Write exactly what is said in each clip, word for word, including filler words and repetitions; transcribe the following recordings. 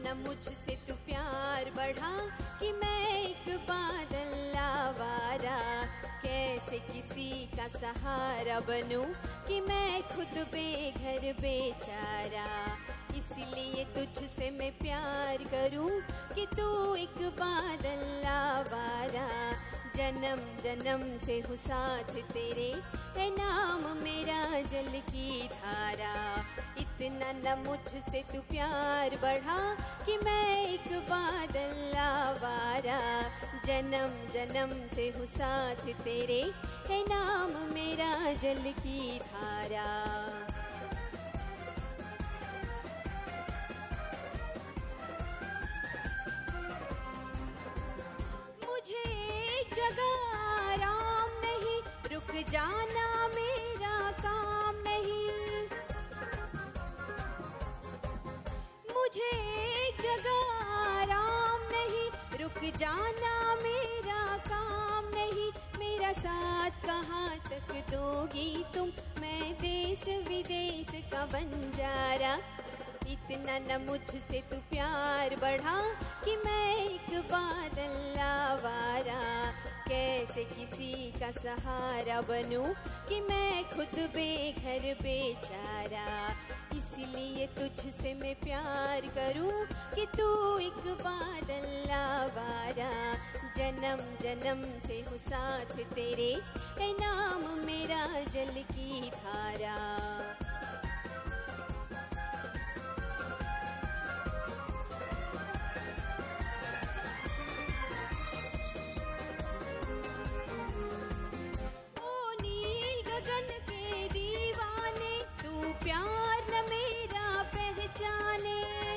न मुझसे तू प्यार बढ़ा कि मैं एक बादल आवारा। कैसे किसी का सहारा बनूं कि मैं खुद बेघर बेचारा। इसलिए तुझसे मैं प्यार करूं कि तू एक बादल आवारा। जन्म जन्म से हूँ साथ तेरे, है नाम मेरा जल की धारा। इतना न मुझसे तू प्यार बढ़ा कि मैं एक बादल आवारा। जन्म जन्म से हूँ साथ तेरे, है नाम मेरा जल की धारा। मुझे एक जगह आराम नहीं, रुक जाना मेरा काम नहीं। मुझे एक जगह आराम नहीं, रुक जाना मेरा काम नहीं। मेरा साथ कहाँ तक दोगी तुम, मैं देश विदेश का बंजारा। इतना न मुझसे तू प्यार बढ़ा कि मैं एक बादल आवारा। कैसे किसी का सहारा बनूं कि मैं खुद बेघर बेचारा। इसलिए तुझसे मैं प्यार करूं कि तू एक बादल आवारा। जन्म जन्म से हूँ साथ तेरे, है नाम मेरा जल की धारा। प्यार न मेरा पहचाने,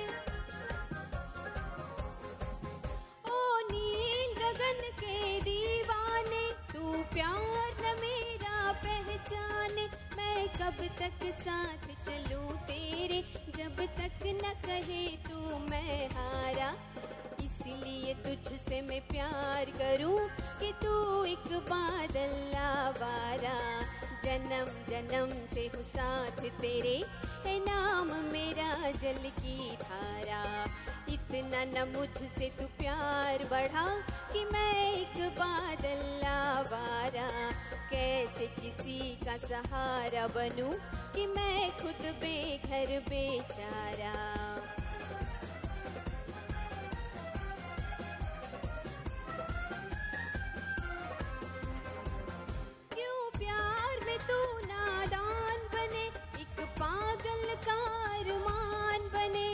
ओ नील गगन के दीवाने, तू प्यार न मेरा पहचाने। मैं कब तक साथ चलूं तेरे, जब तक न कहे तू मैं हारा। इसलिए तुझसे मैं प्यार करूं कि तू एक बादल आवारा। जन्म जन्म से हूँ साथ तेरे, है नाम मेरा जल की धारा। इतना न मुझसे तू प्यार बढ़ा कि मैं एक बादल आवारा। कैसे किसी का सहारा बनूं कि मैं खुद बेघर बेचारा। तू नादान बने, एक पागल का अरमान बने।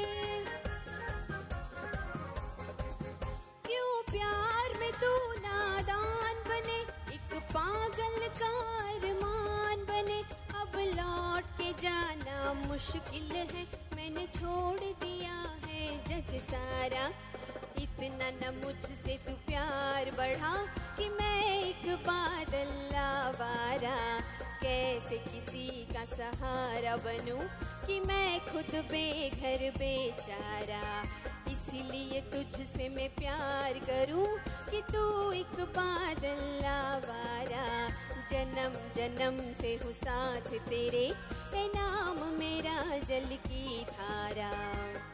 क्यों प्यार में तू नादान बने, एक पागल का अरमान बने। अब लौट के जाना मुश्किल है, मैंने छोड़ दिया है जग सारा। इतना न मुझसे तू प्यार बढ़ा कि मैं एक बादल आवारा। कैसे किसी का सहारा बनूं कि मैं खुद बेघर बेचारा। इसलिए तुझसे मैं प्यार करूं कि तू एक बादल आवारा। जन्म जन्म से हूँ साथ तेरे, है नाम मेरा जल की धारा।